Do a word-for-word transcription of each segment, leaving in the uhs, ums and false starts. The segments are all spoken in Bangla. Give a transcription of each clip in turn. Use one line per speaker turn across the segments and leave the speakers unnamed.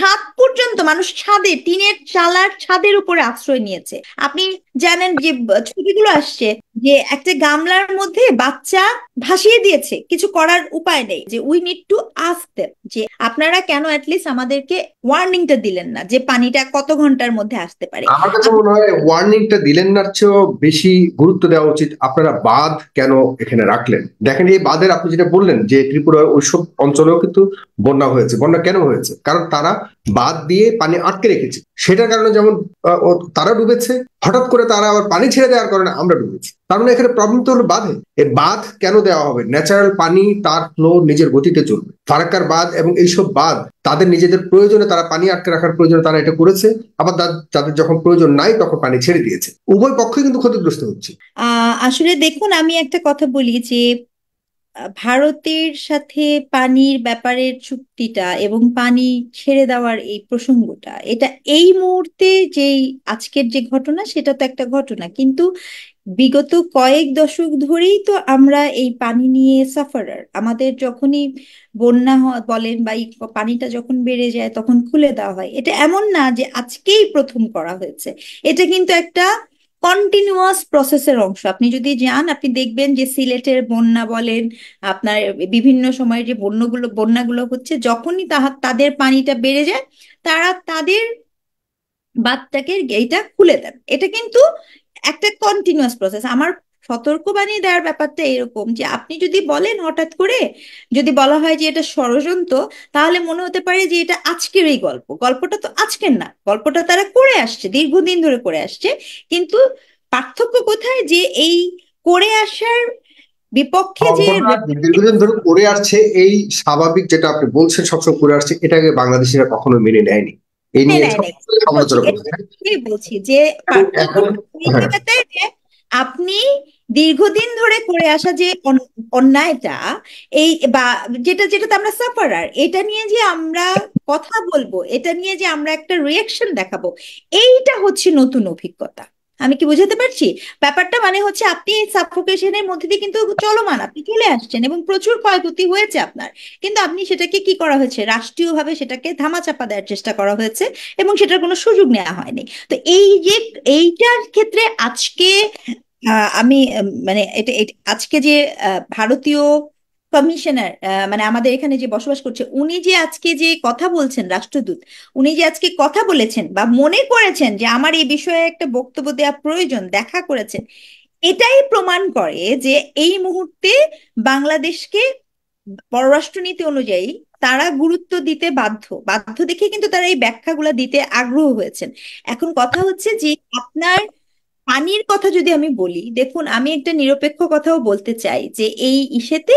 ছাদ পর্যন্ত, মানুষ ছাদে, টিনের চালার ছাদের উপরে আশ্রয় নিয়েছে। আপনি জানেন যে ব- ছবিগুলো আসছে যে একটা গামলার মধ্যে বাচ্চা ভাসিয়ে দিয়েছে, কিছু করার উপায় নেই, যে we need to ask them যে আপনারা কেন অ্যাটলিস্ট আমাদেরকে ওয়ার্নিংটা দিলেন না যে পানিটা কত ঘন্টার মধ্যে আসতে পারে।
আমার কাছে
আপনি
মনে হয় ওয়ার্নিংটা দিলেন না, চেয়েও বেশি গুরুত্ব দেওয়া উচিত আপনারা বাঁধ কেন এখানে রাখলেন। দেখেন এই বাঁধের আপনি যেটা বললেন যে ত্রিপুরার ওইসব অঞ্চলেও কিন্তু বন্যা হয়েছে। বন্যা কেন হয়েছে? কারণ তারা বাঁধ দিয়ে পানি আটকে রেখেছে। সেটার কারণে যেমন আহ, ও তারা ডুবেছে, হঠাৎ করে তারা আবার পানি ছেড়ে দেওয়ার কারণে আমরা ডুবেছি। তার মানে এখানে প্রবলেম তো হলো বাঁধে। এই বাঁধ কেন দেওয়া হবে? ন্যাচারাল পানি তার ফ্লো নিজের গতিতে চলবে। ফারাক্কার বাঁধ এবং এইসব বাঁধ তাদের নিজেদের প্রয়োজনে, তারা পানি আটকে রাখার প্রয়োজনে তারা এটা করেছে। আবার তাদের যাদের যখন প্রয়োজন নাই তখন পানি ছেড়ে দিয়েছে। উভয় পক্ষই কিন্তু ক্ষতিগ্রস্ত হচ্ছে।
আহ আসলে দেখুন, আমি একটা কথা বলি যে আহ, ভারতের সাথে পানির ব্যাপারের চুক্তিটা এবং পানি ছেড়ে দেওয়ার এই প্রসঙ্গটা, এটা এই মুহূর্তে যেই আজকের যে ঘটনা সেটা তো একটা ঘটনা, কিন্তু বিগত কয়েক দশক ধরেই তো আমরা এই পানি নিয়ে সাফারার। আমাদের যখনই বন্যা হয় বলেন বা এই পানিটা যখন বেড়ে যায় তখন খুলে দেওয়া হয়, এটা এমন না যে আজকেই প্রথম করা হয়েছে। এটা কিন্তু একটা কন্টিনিউয়াস প্রসেসের অংশ। আপনি যদি যান আপনি দেখবেন যে সিলেটের বন্যা বলেন, আপনার বিভিন্ন সময় যে বন্যগুলো বন্যাগুলো হচ্ছে, যখনই তাহা তাদের পানিটা বেড়ে যায় তারা তাদের বাঁধটাকে এইটা খুলে দেন। এটা কিন্তু একটা কন্টিনিউয়াস প্রসেস। আমার সতর্ক বানিয়ে দেওয়ার ব্যাপারটা এরকম যে আপনি যদি বলেন হঠাৎ করে, যদি বলা হয় যে এটা ষড়যন্ত্র, তাহলে মনে হতে পারে যে এটা আজকের এই গল্প। গল্পটা তো আজকের না, গল্পটা তারা করে আসছে, দীর্ঘদিন ধরে করে আসছে। কিন্তু পার্থক্য কোথায়, যে এই করে আসার বিপক্ষে যে
গল্পটা দীর্ঘদিন ধরে করে আসছে, এই স্বাভাবিক যেটা আপনি বলছেন সবসময় করে আসছে, এটাকে বাংলাদেশিরা কখনো মেনে নেয়নি। এই
নেই
নিয়ে
নাই নাই
সবসময়
বলছি,
সমালোচনা করেছে।
এটাই বলছি যে
এবং এখন
পার্থক্যটা এই
হ্যাঁ,
জায়গাতে যে আপনি দীর্ঘদিন ধরে করে আসা যে অন- অন্যায়টা, এই বা যেটা যেটাতে আমরা সাফারার, এটা নিয়ে যে আমরা কথা বলবো, এটা নিয়ে যে আমরা একটা রিয়াকশন দেখাবো, এইটা হচ্ছে নতুন অভিজ্ঞতা। আমি কি বুঝাতে পারছি ব্যাপারটা? মানে হচ্ছে আপনি সাফোকেশনের মধ্যে দিয়ে কিন্তু চলমান, আপনি চলে আসছেন এবং প্রচুর ক্ষয়ক্ষতি হয়েছে আপনার, কিন্তু আপনি সেটাকে কি করা হয়েছে, রাষ্ট্রীয়ভাবে সেটাকে ধামাচাপা দেওয়ার চেষ্টা করা হয়েছে এবং সেটার কোনো সুযোগ নেওয়া হয়নি। তো এই যে এইটার ক্ষেত্রে আজকে আহ, আমি উম, মানে এটা এটা- আজকে যে আহ, ভারতীয় কমিশনার, মানে আমাদের এখানে যে বসবাস করছে, উনি যে আজকে যে কথা বলছেন, রাষ্ট্রদূত, উনি যে আজকে কথা বলেছেন বা মনে করেছেন যে আমার এই বিষয়ে একটা বক্তব্য দেওয়া প্রয়োজন, দেখা করেছেন, এটাই প্রমাণ করে যে এই মুহূর্তে বাংলাদেশকে পররাষ্ট্রনীতি অনুযায়ী তারা গুরুত্ব দিতে বাধ্য, বাধ্য দেখে কিন্তু তারা এই ব্যাখ্যাগুলো দিতে আগ্রহ হয়েছেন। এখন কথা হচ্ছে যে আপনার পানির কথা যদি আমি বলি, দেখুন আমি একটা নিরপেক্ষ কথাও বলতে চাই যে এই ইসেতে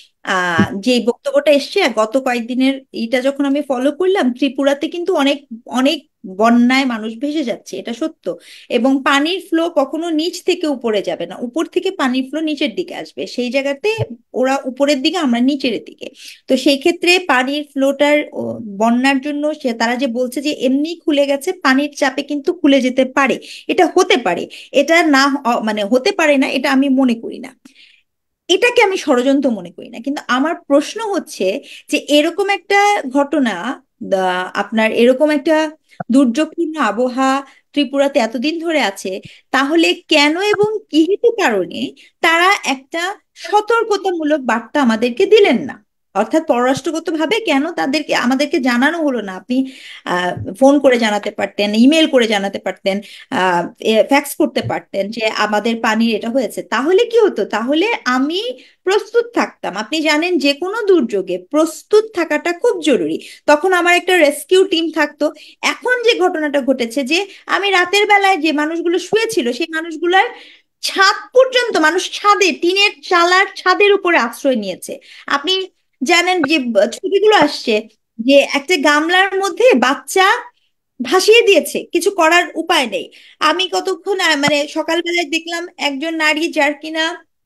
আহ যে বক্তব্যটা এসছে গত কয়েকদিনের, এইটা যখন আমি ফলো করলাম, ত্রিপুরাতে কিন্তু অনেক অনেক বন্যায় মানুষ ভেসে যাচ্ছে, এটা সত্য। এবং পানির ফ্লো কখনো নিচ থেকে উপরে যাবে না, উপর থেকে পানির ফ্লো নিচের দিকে আসবে, সেই জায়গাতে ওরা উপরের দিকে, আমরা নিচের দিকে। তো সেই ক্ষেত্রে পানির ফ্লোটার বন্যার জন্য সে তারা যে বলছে যে এমনি খুলে গেছে, পানির চাপে কিন্তু খুলে যেতে পারে, এটা হতে পারে। এটা না হ- মানে হতে পারে না, এটা আমি মনে করি না, এটাকে আমি ষড়যন্ত্র মনে করি না। কিন্তু আমার প্রশ্ন হচ্ছে যে এরকম একটা ঘটনা, দা- আপনার এরকম একটা দুর্যোগপূর্ণ আবহাওয়া ত্রিপুরাতে এতদিন ধরে আছে, তাহলে কেন এবং কি হেতু কারণে তারা একটা সতর্কতামূলক বার্তা আমাদেরকে দিলেন না? অর্থাৎ পররাষ্ট্রগতভাবে কেন তাদেরকে আমাদেরকে জানানো হলো না? আপনি আহ ফোন করে জানাতে পারতেন, ইমেল করে জানাতে পারতেন, আহ ফ্যাক্স করতে পারতেন যে আমাদের পানির এটা হয়েছে, তাহলে কি হতো? তাহলে আমি প্রস্তুত থাকতাম। আপনি জানেন যে কোনো দুর্যোগে প্রস্তুত থাকাটা খুব জরুরি, তখন আমার একটা রেস্কিউ টিম থাকতো। এখন যে ঘটনাটা ঘটেছে যে আমি রাতের বেলায় যে মানুষগুলো শুয়েছিল সেই মানুষগুলার ছাদ পর্যন্ত, মানুষ ছাদে, টিনের চালার ছাদের উপরে আশ্রয় নিয়েছে। আপনি জানেন যে ব- ছবিগুলো আসছে যে একটা গামলার মধ্যে বাচ্চা ভাসিয়ে দিয়েছে, কিছু করার উপায় নেই। আমি কতক্ষণ আহ, মানে সকালবেলায় দেখলাম একজন নারী, যার কিনা,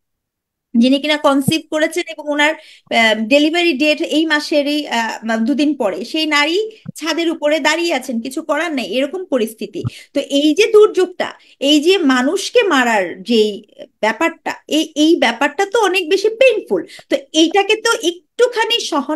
যিনি কিনা কনসিভ করেছেন এবং ওনার ডেলিভারি ডেট এই মাসেরই আহ, দুদিন পরে, সেই নারী ছাদের উপরে দাঁড়িয়ে আছেন, কিছু করার নেই, এরকম পরিস্থিতি। তো এই যে দুর্যোগটা, এই যে মানুষকে মারার যেই ব্যাপারটা, এই এই ব্যাপারটা তো অনেক বেশি পেইনফুল। তো এইটাকে তো একটুখানি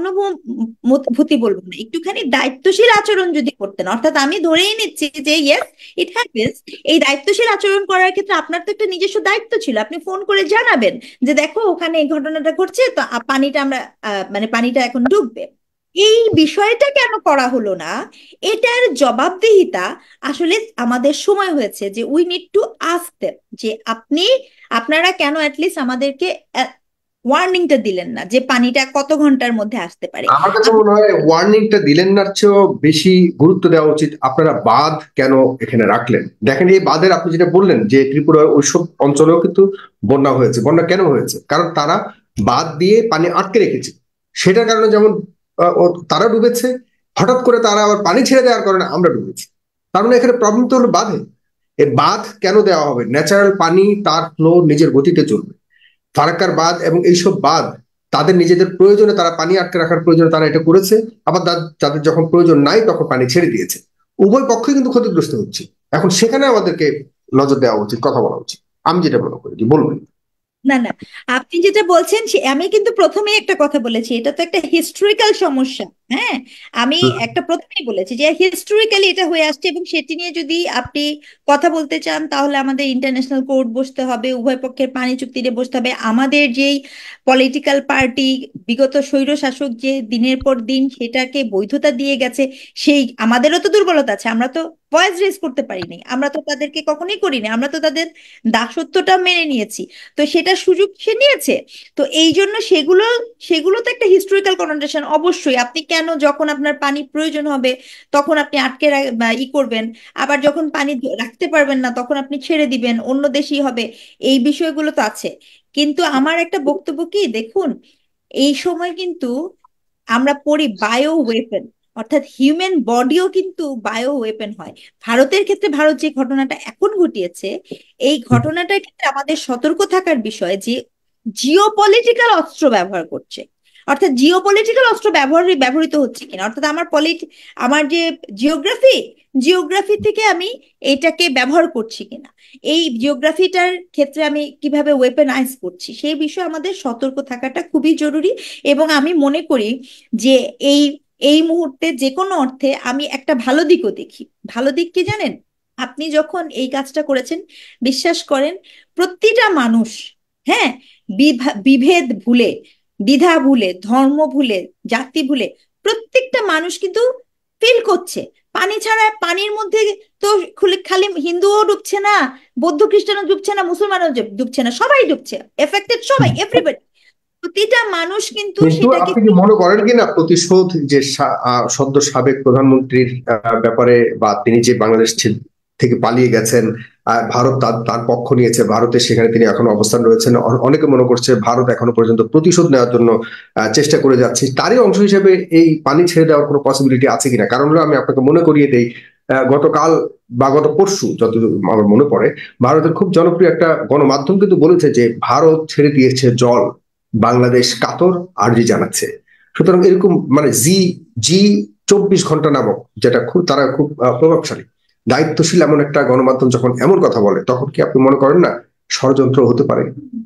সহানুভূতি বলবো না, একটুখানি দায়িত্বশীল আচরণ যদি করতেন, অর্থাৎ আমি ধরেই নিচ্ছি যে ইয়েস ইট হ্যাপেন্স, এই দায়িত্বশীল আচরণ করার ক্ষেত্রে আপনার তো একটা নিজস্ব দায়িত্ব ছিল, আপনি ফোন করে জানাবেন যে দেখো ওখানে এই ঘটনাটা ঘটছে, তো আ- পানিটা আমরা আহ, মানে পানিটা এখন ডুববে। এই বিষয়টা কেন করা হলো না, এটার জবাবদিহিতা আসলে আমাদের সময় হয়েছে যে we need to ask them, যে আপনি আপনারা কেন অ্যাটলিস্ট আমাদেরকে ওয়ার্নিংটা দিলেন না যে পানিটা কত ঘন্টার মধ্যে আসতে পারে।
আমার কাছে
আপনি
মনে হয় ওয়ার্নিংটা দিলেন না চেয়েও বেশি গুরুত্ব দেওয়া উচিত আপনারা বাঁধ কেন এখানে রাখলেন। দেখেন এই বাঁধের আপনি যেটা বললেন যে ত্রিপুরার ওইসব অঞ্চলেও কিন্তু বন্যা হয়েছে। বন্যা কেন হয়েছে? কারণ তারা বাঁধ দিয়ে পানি আটকে রেখেছে। সেটার কারণে যেমন আহ, ও- তারা ডুবেছে, হঠাৎ করে তারা আবার পানি ছেড়ে দেওয়ার কারণে আমরা ডুবেছি। তার মানে এখানে প্রবলেম তো হলো বাঁধে। এই বাঁধ কেন দেওয়া হবে? ন্যাচারাল পানি তার ফ্লো নিজের গতিতে চলবে। ফারাক্কার বাঁধ এবং এইসব বাঁধ তাদের নিজেদের প্রয়োজনে তারা পানি আটকে রাখার প্রয়োজনে তারা এটা করেছে, আবার তাদের তাদের যখন প্রয়োজন নাই তখন পানি ছেড়ে দিয়েছে। উভয় পক্ষই কিন্তু ক্ষতিগ্রস্ত হচ্ছে। এখন সেখানে আমাদেরকে নজর দেওয়া উচিত, কথা বলা উচিত। আমি যেটা মনে করি, যে বলবেন।
না না, আপনি যেটা বলছেন সে আমি কিন্তু প্রথমেই একটা কথা বলেছি, এটা তো একটা হিস্টোরিক্যাল সমস্যা। হ্যাঁ, আমি
হুম।
একটা প্রথমেই বলেছি যে হিস্টোরিক্যালি এটা হয়ে আসছে, এবং সেটি নিয়ে যদি আপনি কথা বলতে চান তাহলে আমাদের ইন্টারন্যাশনাল কোর্ট বসতে হবে, উভয় পক্ষের পানি চুক্তি নিয়ে বসতে হবে। আমাদের যেই পলিটিক্যাল পার্টি বিগত স্বৈর শাসক যে দিনের পর দিন সেটাকে বৈধতা দিয়ে গেছে, সেই আমাদেরও তো দুর্বলতা আছে, আমরা তো ভয়েস রেজ করতে পারিনি, আমরা তো তাদেরকে কখনোই করিনি, আমরা তো তাদের দাসত্বটা মেনে নিয়েছি। তো সেটা সুযোগ সে নিয়েছে। তো এই জন্য সেগুলো সেগুলো তো একটা হিস্টোরিক্যাল কনোটেশন। অবশ্যই আপনি কেন যখন আপনার পানি প্রয়োজন হবে তখন আপনি আটকে রা- বা ই করবেন, আবার যখন পানি দ- রাখতে পারবেন না তখন আপনি ছেড়ে দিবেন, অন্য দেশই হবে, এই বিষয়গুলো তো আছে। কিন্তু আমার একটা বক্তব্য কি দেখুন, এই সময় কিন্তু আমরা পড়ি বায়ো ওয়েপন, অর্থাৎ হিউম্যান বডিও কিন্তু বায়ো ওয়েপন হয়। ভারতের ক্ষেত্রে ভারত যে ঘটনাটা এখন ঘটিয়েছে, এই ঘটনাটার ক্ষেত্রে আমাদের সতর্ক থাকার বিষয় যে জিও পলিটিক্যাল অস্ত্র ব্যবহার করছে, অর্থাৎ জিও পলিটিক্যাল অস্ত্র ব্যবহার ব্যবহৃত হচ্ছে কিনা, অর্থাৎ আমার পলিট আমার যে জিওগ্রাফি জিওগ্রাফি থেকে আমি এটাকে ব্যবহার করছি কিনা, এই জিওগ্রাফিটার ক্ষেত্রে আমি কিভাবে ওয়েপেনাইজ করছি, সেই বিষয়ে আমাদের সতর্ক থাকাটা খুবই জরুরি। এবং আমি মনে করি যে এই এই মুহূর্তে যে কোনো অর্থে আমি একটা ভালো দিকও দেখি। ভালো দিক কি জানেন, আপনি যখন এই কাজটা করেছেন, বিশ্বাস করেন, প্রতিটা মানুষ, হ্যাঁ, বিভা- বিভেদ ভুলে, দ্বিধা ভুলে, ধর্ম ভুলে, জাতি ভুলে, প্রত্যেকটা মানুষ কিন্তু ফিল করছে পানি ছাড়া, পানির মধ্যে তো খুলে- খালি হিন্দুও ডুবছে না, বৌদ্ধ খ্রিস্টানও ডুবছে না, মুসলমানও ডুব- ডুবছে না, সবাই ডুবছে, এফেক্টেড সবাই, এভরিবডি, প্রতিটা মানুষ কিন্তু
কিন্তু
সেটাকে।
আপনি কি মনে করেন কিনা প্রতিশোধ যে সা- আহ, সদ্য সাবেক প্রধানমন্ত্রীর আহ, ব্যাপারে, বা তিনি যে বাংলাদেশ ছে- থেকে পালিয়ে গেছেন, আহ, ভারত তার তার পক্ষ নিয়েছে, ভারতে সেখানে তিনি এখনো অবস্থান রয়েছেন, অ- অনেকে মনে করছে ভারত এখনো পর্যন্ত প্রতিশোধ নেওয়ার জন্য আহ, চেষ্টা করে যাচ্ছে, তারই অংশ হিসেবে এই পানি ছেড়ে দেওয়ার কোনো পসিবিলিটি আছে কিনা? কারণ হলো আমি আপনাকে মনে করিয়ে দেই, আহ, গতকাল বা গত পরশু যতদূর আমার মনে পড়ে, ভারতের খুব জনপ্রিয় একটা গণমাধ্যম কিন্তু বলেছে যে ভারত ছেড়ে দিয়েছে জল, বাংলাদেশ কাতর আর্জি জানাচ্ছে। সুতরাং এরকম মানে জি জি চব্বিশ ঘন্টা নামক, যেটা খুব তারা খুব আহ, প্রভাবশালী দায়িত্বশীল এমন একটা গণমাধ্যম যখন এমন কথা বলে, তখন কি আপনি মনে করেন না ষড়যন্ত্র হতে পারে?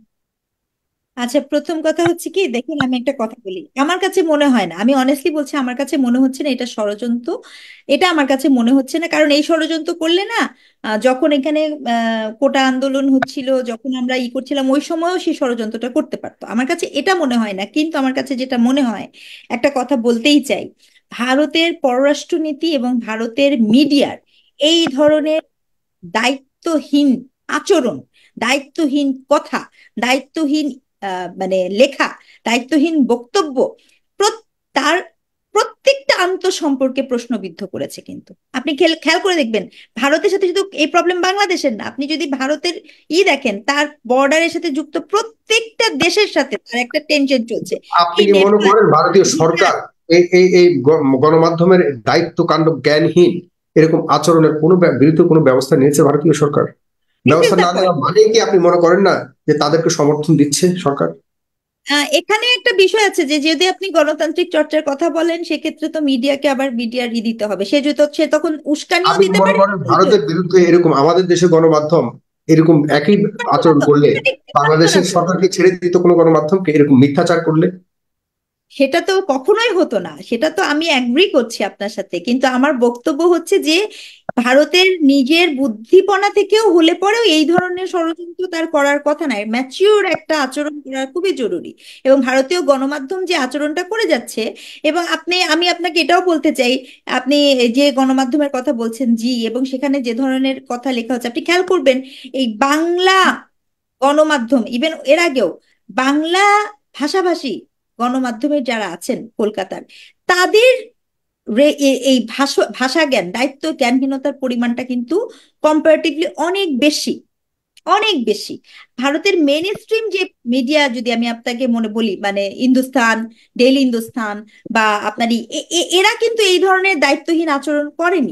আচ্ছা, প্রথম কথা হচ্ছে কি দেখুন, আমি একটা কথা বলি, আমার কাছে মনে হয় না, আমি অনেস্টলি বলছি, আমার কাছে মনে হচ্ছে না এটা ষড়যন্ত্র। এটা আমার কাছে মনে হচ্ছে না, কারণ এই ষড়যন্ত্র করলে না, আহ, যখন এখানে আহ, কোটা আন্দোলন হচ্ছিল, যখন আমরা ই করছিলাম ওই সময়ও সেই ষড়যন্ত্রটা করতে পারতো, আমার কাছে এটা মনে হয় না। কিন্তু আমার কাছে যেটা মনে হয়, একটা কথা বলতেই চাই, ভারতের পররাষ্ট্রনীতি এবং ভারতের মিডিয়ার এই ধরনের দায়িত্বহীন আচরণ, দায়িত্বহীন কথা, দায়িত্বহীন আহ, মানে লেখা, দায়িত্বহীন বক্তব্য, প্রত- তার প্রত্যেকটা আন্তঃসম্পর্কে প্রশ্নবিদ্ধ করেছে। কিন্তু আপনি খেয়াল খেয়াল করে দেখবেন, ভারতের সাথে শুধু এই প্রবলেম বাংলাদেশের না, আপনি যদি ভারতের ই দেখেন, তার বর্ডারের সাথে যুক্ত প্রত্যেকটা দেশের সাথে তার একটা টেনশন চলছে।
আপনি
এই
কি মনে
নেপাল,
করেন ভারতীয়
ভুটান,
সরকার এই এই এই গ- গণমাধ্যমের দায়িত্ব কাণ্ড জ্ঞানহীন এরকম আচরণের কোনো ব্য- বিরুদ্ধে কোনো ব্যবস্থা নিয়েছে ভারতীয় সরকার?
দিস ইজ
ব্যবস্থা
দ্য
না নেওয়া
পয়েন্ট।
মানে কি আপনি মনে করেন না যে তাদেরকে সমর্থন দিচ্ছে সরকার?
আহ, এখানে একটা বিষয় আছে যে যদি আপনি গণতান্ত্রিক চর্চার কথা বলেন সেক্ষেত্রে তো মিডিয়াকে আবার মিডিয়ার ই দিতে হবে, সে যদি সে তখন উস্কানিও
আপনি কি
দিতে
মনে
পারে।
করেন ভারতের বিরুদ্ধে এরকম আমাদের দেশের গণমাধ্যম এরকম একই আচরণ করলে বাংলাদেশের সরকারকে ছেড়ে দিত কোনো গণমাধ্যমকে এরকম মিথ্যাচার করলে?
সেটা তো কখনোই হতো না, সেটা তো আমি অ্যাগ্রি করছি আপনার সাথে, কিন্তু আমার বক্তব্য হচ্ছে যে ভারতের নিজের বুদ্ধিপনা থেকেও হলে পরেও এই ধরনের ষড়যন্ত্র তার করার কথা নয়, ম্যাচিওর একটা আচরণ করা খুবই জরুরি। এবং ভারতীয় গণমাধ্যম যে আচরণটা করে যাচ্ছে, এবং আপনি, আমি আপনাকে এটাও বলতে চাই, আপনি যে গণমাধ্যমের কথা বলছেন জি, এবং সেখানে যে ধরনের কথা লেখা হচ্ছে আপনি খেয়াল করবেন, এই বাংলা গণমাধ্যম, ইভেন এর আগেও বাংলা ভাষাভাষী গণমাধ্যমের যারা আছেন কলকাতার, তাদের রে- এ- এই ভাষা ভাষা জ্ঞান, দায়িত্ব জ্ঞানহীনতার পরিমাণটা কিন্তু কম্পারেটিভলি অনেক বেশি, অনেক বেশি। ভারতের মেন স্ট্রিম যে মিডিয়া, যদি আমি আপনাকে মনে বলি, মানে হিন্দুস্তান, ডেইলি হিন্দুস্তান, বা আপনার এই- এ- এ- এরা কিন্তু এই ধরনের দায়িত্বহীন আচরণ করেনি।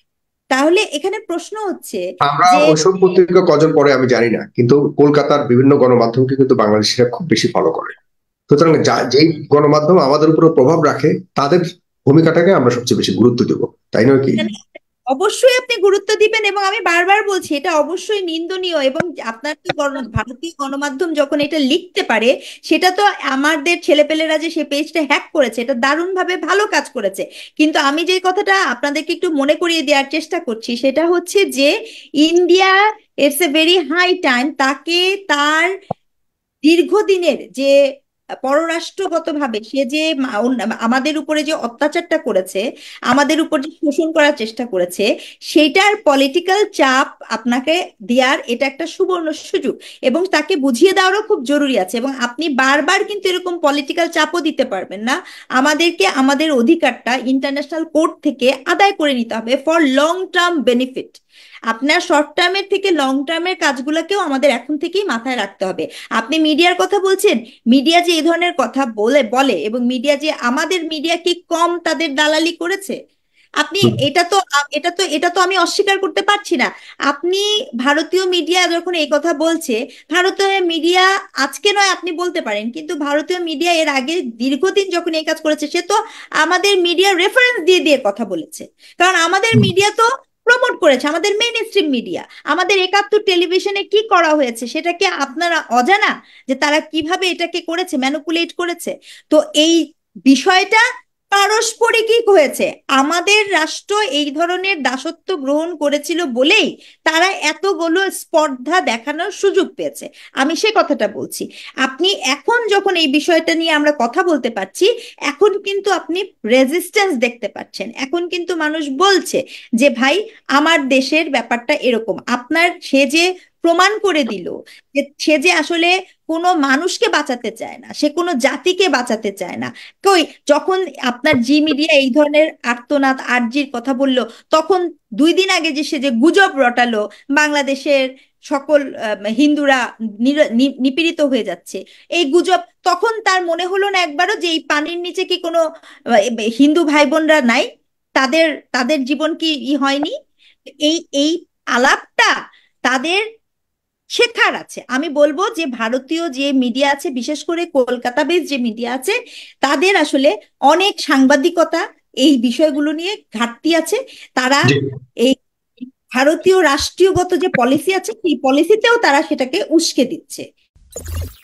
তাহলে এখানে প্রশ্ন হচ্ছে
আমরা
যে
ওইসব পত্রিকা কজন পড়ে আমি জানি না, কিন্তু কলকাতার বিভিন্ন গণমাধ্যমকে কিন্তু বাংলাদেশিরা খুব বেশি ফলো করে। সুতরাং যা যেই গণমাধ্যম আমাদের উপর প্রভাব রাখে তাদের ভূমিকাটাকে আমরা সবচেয়ে বেশি গুরুত্ব দেবো, তাই নয় কি?
এখানে অবশ্যই আপনি গুরুত্ব দিবেন, এবং আমি বারবার বলছি এটা অবশ্যই নিন্দনীয়। এবং আপনার তো গণ- ভারতীয় গণমাধ্যম যখন এটা লিখতে পারে, সেটা তো আমাদের ছেলেপেলেরা যে সে পেজটা হ্যাক করেছে, এটা দারুণভাবে ভালো কাজ করেছে। কিন্তু আমি যে কথাটা আপনাদেরকে একটু মনে করিয়ে দেওয়ার চেষ্টা করছি সেটা হচ্ছে যে India, it's a very high time তাকে তার দীর্ঘদিনের যে পররাষ্ট্রগতভাবে সে যে মা- অন্য- আমাদের উপরে যে অত্যাচারটা করেছে, আমাদের উপর যে শোষণ করার চেষ্টা করেছে, সেটার পলিটিক্যাল চাপ আপনাকে দেওয়ার এটা একটা সুবর্ণ সুযোগ, এবং তাকে বুঝিয়ে দেওয়ারও খুব জরুরি আছে। এবং আপনি বারবার কিন্তু এরকম পলিটিক্যাল চাপও দিতে পারবেন না, আমাদেরকে আমাদের অধিকারটা ইন্টারন্যাশনাল কোর্ট থেকে আদায় করে নিতে হবে ফর লং টার্ম বেনিফিট। আপনার শর্ট টার্মের থেকে লং টার্মের কাজগুলোকেও আমাদের এখন থেকেই মাথায় রাখতে হবে। আপনি মিডিয়ার কথা বলছেন, মিডিয়া যে এই ধরনের কথা বলে বলে এবং মিডিয়া যে আমাদের মিডিয়া কি কম তাদের দালালি করেছে, আপনি
হুম।
এটা তো আ- এটা তো এটা তো আমি অস্বীকার করতে পারছি না। আপনি ভারতীয় মিডিয়া যখন এই কথা বলছে, ভারতীয় মিডিয়া আজকে নয় আপনি বলতে পারেন, কিন্তু ভারতীয় মিডিয়া এর আগে দীর্ঘদিন যখন এই কাজ করেছে সে তো আমাদের মিডিয়া রেফারেন্স দিয়ে দিয়ে কথা বলেছে। কারণ আমাদের মিডিয়া তো প্রমোট করেছে, আমাদের মেইন স্ট্রিম মিডিয়া, আমাদের একাত্তর টেলিভিশনে কি করা হয়েছে সেটা কি আপনারা অজানা, যে তারা কিভাবে এটাকে করেছে, ম্যানুপুলেট করেছে। তো এই বিষয়টা পারস্পরিকই হয়েছে, আমাদের রাষ্ট্র এই ধরনের দাসত্ব গ্রহণ করেছিল বলেই তারা এতগুলো স্পর্ধা দেখানোর সুযোগ পেয়েছে, আমি সে কথাটা বলছি। আপনি এখন যখন এই বিষয়টা নিয়ে আমরা কথা বলতে পারছি, এখন কিন্তু আপনি রেজিস্ট্যান্স দেখতে পাচ্ছেন, এখন কিন্তু মানুষ বলছে যে ভাই আমার দেশের ব্যাপারটা এরকম। আপনার সে যে প্রমাণ করে দিল যে সে যে আসলে কোনো মানুষকে বাঁচাতে চায় না, সে কোনো জাতিকে বাঁচাতে চায় না। কই, যখন আপনার জি মিডিয়া এই ধরনের আর্তনাদ আর্জির কথা বলল, তখন দুই দিন আগে যে সে যে গুজব রটালো বাংলাদেশের সকল আহ, হিন্দুরা নির- নি- নিপীড়িত হয়ে যাচ্ছে, এই গুজব, তখন তার মনে হলো না একবারও যে এই পানির নিচে কি কোনো আহ, হিন্দু ভাই বোনরা নাই, তাদের তাদের জীবন কি ই হয়নি? এই এই আলাপটা তাদের শেখার আছে। আমি বলবো যে ভারতীয় যে মিডিয়া আছে, বিশেষ করে কলকাতা বেস যে মিডিয়া আছে, তাদের আসলে অনেক সাংবাদিকতা এই বিষয়গুলো নিয়ে ঘাটতি আছে। তারা
জি।
এই ভারতীয় রাষ্ট্রীয়গত যে পলিসি আছে সেই পলিসিতেও তারা সেটাকে উস্কে দিচ্ছে।